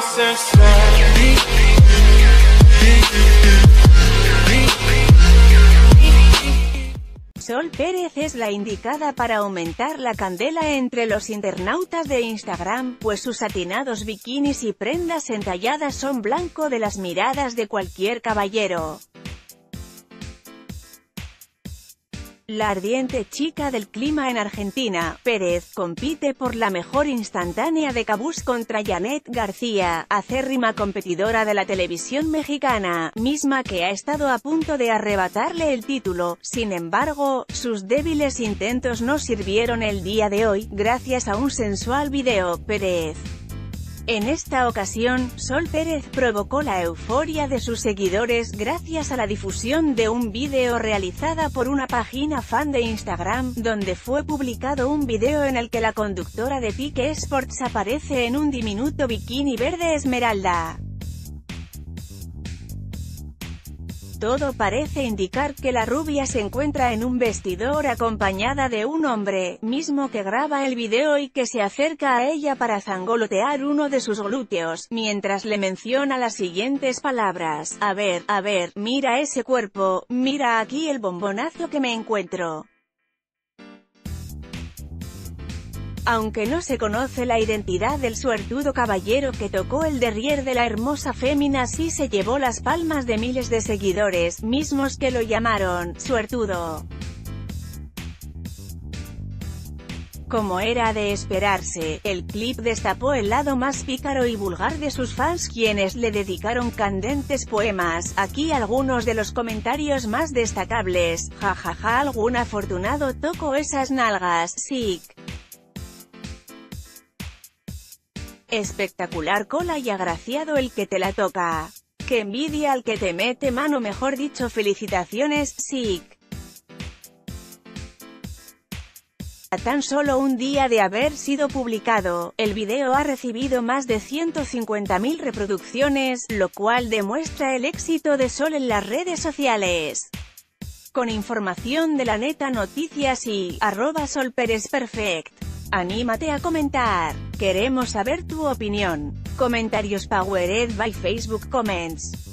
Sol Pérez es la indicada para aumentar la candela entre los internautas de Instagram, pues sus atinados bikinis y prendas entalladas son blanco de las miradas de cualquier caballero. La ardiente chica del clima en Argentina, Pérez, compite por la mejor instantánea de Cabús contra Janet García, acérrima competidora de la televisión mexicana, misma que ha estado a punto de arrebatarle el título. Sin embargo, sus débiles intentos no sirvieron el día de hoy, gracias a un sensual video. Pérez. En esta ocasión, Sol Pérez provocó la euforia de sus seguidores gracias a la difusión de un vídeo realizada por una página fan de Instagram, donde fue publicado un vídeo en el que la conductora de Pique Sports aparece en un diminuto bikini verde esmeralda. Todo parece indicar que la rubia se encuentra en un vestidor acompañada de un hombre, mismo que graba el video y que se acerca a ella para zangolotear uno de sus glúteos, mientras le menciona las siguientes palabras: a ver, mira ese cuerpo, mira aquí el bombonazo que me encuentro. Aunque no se conoce la identidad del suertudo caballero que tocó el derrier de la hermosa fémina, sí se llevó las palmas de miles de seguidores, mismos que lo llamaron suertudo. Como era de esperarse, el clip destapó el lado más pícaro y vulgar de sus fans, quienes le dedicaron candentes poemas. Aquí algunos de los comentarios más destacables: jajaja, algún afortunado tocó esas nalgas, sick. Espectacular cola y agraciado el que te la toca. Qué envidia al que te mete mano, mejor dicho, felicitaciones, sick. A tan solo un día de haber sido publicado, el video ha recibido más de 150.000 reproducciones, lo cual demuestra el éxito de Sol en las redes sociales. Con información de La Neta Noticias y @solperezperfect. Anímate a comentar. Queremos saber tu opinión. Comentarios powered by Facebook Comments.